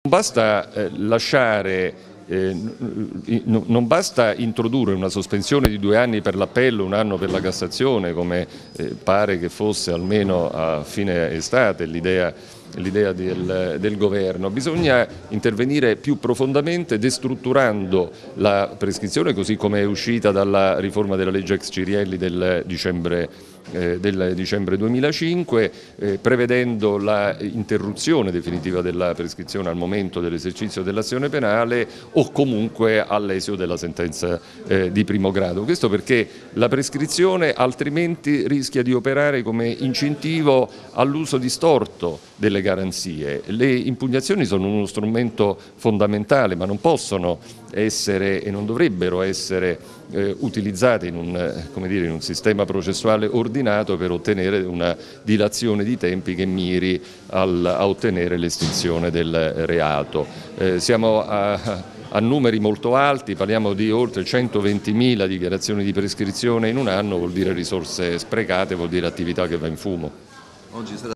Non basta introdurre una sospensione di 2 anni per l'appello, 1 anno per la Cassazione, come pare che fosse almeno a fine estate l'idea del governo. Bisogna intervenire più profondamente destrutturando la prescrizione così come è uscita dalla riforma della legge ex Cirielli del dicembre 2005, prevedendo l'interruzione definitiva della prescrizione al momento dell'esercizio dell'azione penale o comunque all'esito della sentenza di primo grado. Questo perché la prescrizione altrimenti rischia di operare come incentivo all'uso distorto delle garanzie. Le impugnazioni sono uno strumento fondamentale, ma non possono essere e non dovrebbero essere utilizzate in un sistema processuale ordinato per ottenere una dilazione di tempi che miri a ottenere l'estinzione del reato. Siamo a numeri molto alti, parliamo di oltre 120.000 dichiarazioni di prescrizione in un anno, vuol dire risorse sprecate, vuol dire attività che va in fumo.